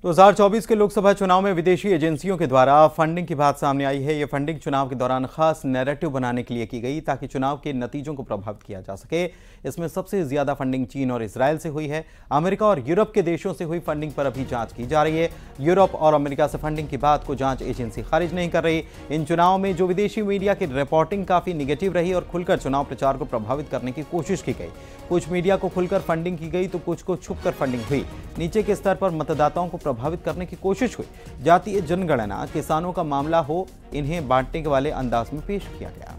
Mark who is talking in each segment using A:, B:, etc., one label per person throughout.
A: 2024 के लोकसभा चुनाव में विदेशी एजेंसियों के द्वारा फंडिंग की बात सामने आई है। ये फंडिंग चुनाव के दौरान खास नैरेटिव बनाने के लिए की गई ताकि चुनाव के नतीजों को प्रभावित किया जा सके। इसमें सबसे ज्यादा फंडिंग चीन और इजरायल से हुई है। अमेरिका और यूरोप के देशों से हुई फंडिंग पर अभी जांच की जा रही है। यूरोप और अमेरिका से फंडिंग की बात को जांच एजेंसी खारिज नहीं कर रही। इन चुनाव में जो विदेशी मीडिया की रिपोर्टिंग काफी निगेटिव रही और खुलकर चुनाव प्रचार को प्रभावित करने की कोशिश की गई। कुछ मीडिया को खुलकर फंडिंग की गई तो कुछ को छुपकर फंडिंग हुई। नीचे के स्तर पर मतदाताओं को प्रभावित करने की कोशिश हुई। जातीय जनगणना, किसानों का मामला हो, इन्हें बांटने के वाले अंदाज में पेश किया गया।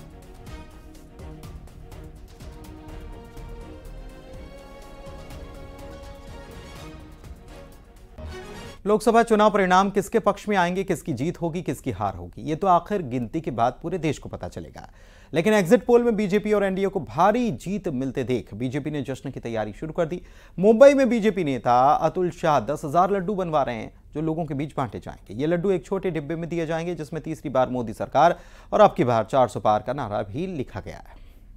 A: लोकसभा चुनाव परिणाम किसके पक्ष में आएंगे, किसकी जीत होगी, किसकी हार होगी, ये तो आखिर गिनती के बाद पूरे देश को पता चलेगा। लेकिन एग्जिट पोल में बीजेपी और एनडीए को भारी जीत मिलते देख बीजेपी ने जश्न की तैयारी शुरू कर दी। मुंबई में बीजेपी नेता अतुल शाह 10,000 लड्डू बनवा रहे हैं जो लोगों के बीच बांटे जाएंगे। ये लड्डू एक छोटे डिब्बे में दिए जाएंगे जिसमें तीसरी बार मोदी सरकार और अब की बार 400 पार का नारा भी लिखा गया है।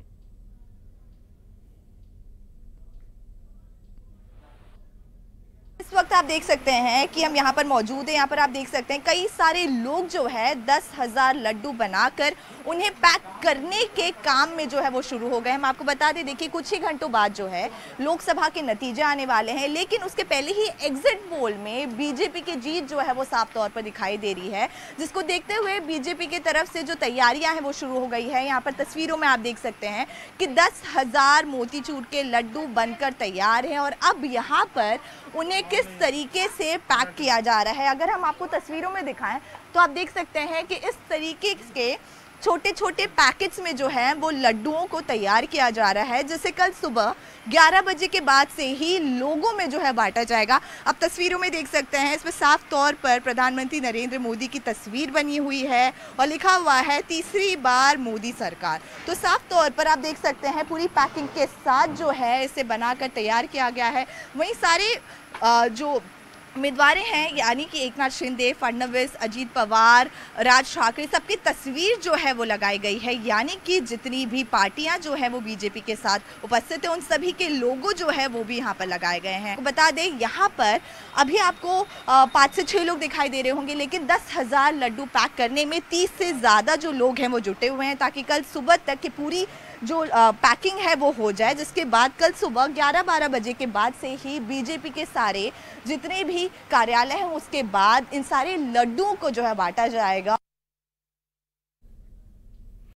B: इस वक्त आप देख सकते हैं कि हम यहाँ पर मौजूद हैं। यहाँ पर आप देख सकते हैं कई सारे लोग जो है 10,000 लड्डू बनाकर उन्हें पैक करने के काम में जो है वो शुरू हो गए। हम आपको बता दें, देखिए कुछ ही घंटों बाद जो है लोकसभा के नतीजे आने वाले हैं, लेकिन उसके पहले ही एग्जिट पोल में बीजेपी की जीत जो है वो साफ तौर पर दिखाई दे रही है, जिसको देखते हुए बीजेपी की तरफ से जो तैयारियां हैं वो शुरू हो गई है। यहाँ पर तस्वीरों में आप देख सकते हैं कि 10,000 मोतीचूर के लड्डू बनकर तैयार हैं और अब यहाँ पर उन्हें किस तरीके से पैक किया जा रहा है अगर हम आपको तस्वीरों में दिखाएं तो आप देख सकते हैं कि इस तरीके के छोटे छोटे पैकेट्स में जो है वो लड्डुओं को तैयार किया जा रहा है, जिसे कल सुबह 11 बजे के बाद से ही लोगों में जो है बांटा जाएगा। आप तस्वीरों में देख सकते हैं इसमें साफ तौर पर प्रधानमंत्री नरेंद्र मोदी की तस्वीर बनी हुई है और लिखा हुआ है तीसरी बार मोदी सरकार। तो साफ तौर पर आप देख सकते हैं पूरी पैकिंग के साथ जो है इसे बनाकर तैयार किया गया है। वहीं सारे जो उम्मीदवार हैं यानी कि एकनाथ शिंदे, फडणवीस, अजीत पवार, राज ठाकरे, सबकी तस्वीर जो है वो लगाई गई है, यानी कि जितनी भी पार्टियां जो है वो बीजेपी के साथ उपस्थित है उन सभी के लोगो जो है वो भी यहाँ पर लगाए गए हैं। बता दें यहाँ पर अभी आपको 5 से 6 लोग दिखाई दे रहे होंगे, लेकिन 10,000 लड्डू पैक करने में 30 से ज़्यादा जो लोग हैं वो जुटे हुए हैं ताकि कल सुबह तक की पूरी जो पैकिंग है वो हो जाए, जिसके बाद कल सुबह 11-12 बजे के बाद से ही बीजेपी के सारे जितने भी कार्यालय हैं उसके बाद इन सारे लड्डुओं को जो है बांटा जाएगा।